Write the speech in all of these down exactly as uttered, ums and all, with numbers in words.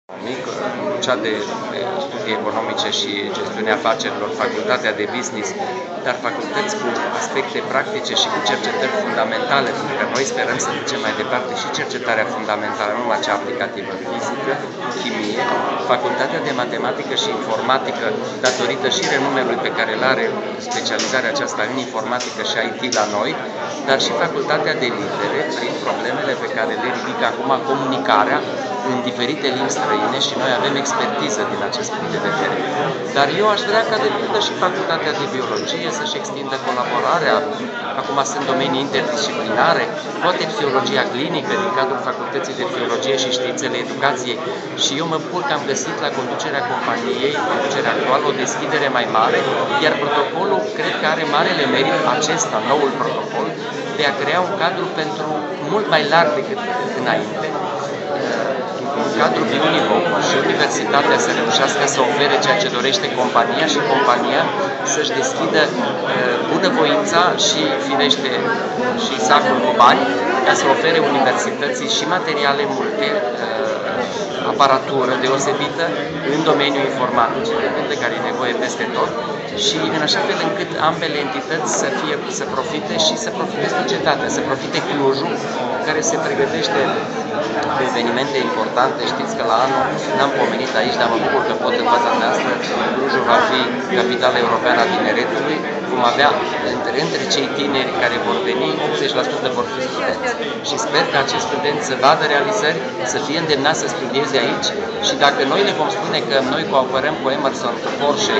Cea de studii economice și gestiunea afacerilor, facultatea de business, dar facultăți cu aspecte practice și cu cercetări fundamentale, pentru că noi sperăm să ducem mai departe și cercetarea fundamentală, nu la cea aplicativă, fizică, chimie, facultatea de matematică și informatică, datorită și renumelui pe care îl are specializarea aceasta în informatică și I T la noi, dar și facultatea de litere, prin problemele pe care le ridică acum comunicarea în diferite limbi străine și noi avem expertiză din acest punct de vedere. Dar eu aș vrea ca de pildă și facultatea de biologie să-și extindă colaborarea. Acum sunt domenii interdisciplinare, poate psihologia clinică din cadrul facultății de biologie și științele educației și eu mă bucur că am găsit la conducerea companiei, conducerea actuală, o deschidere mai mare, iar protocolul cred că are marele merit acesta, noul protocol, de a crea un cadru pentru mult mai larg decât înainte, un cadru biunivoc și universitatea să reușească să ofere ceea ce dorește compania și compania să-și deschidă bunăvoința și, firește, și sacul cu bani ca să ofere universității și materiale multe, aparatură deosebită în domeniul informaticii, de care e nevoie peste tot, și în așa fel încât ambele entități să, fie, să profite și să profite societatea, să profite Clujul, care se pregătește pe evenimente importante. Știți că la anul n-am pomenit aici, dar mă bucur că pot în fața noastră. Clujul va fi capitala europeană a tineretului. Vom avea între, între cei tineri care vor veni, optzeci la sută vor fi studenți. Și sper că acești studenți să vadă realizări, să fie îndemnați să studieze aici și dacă noi le vom spune că noi cooperăm cu Emerson, cu Porsche,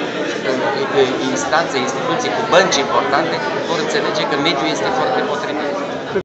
cu instanțe, instituții, cu bănci importante, vor înțelege că mediul este foarte potrivit.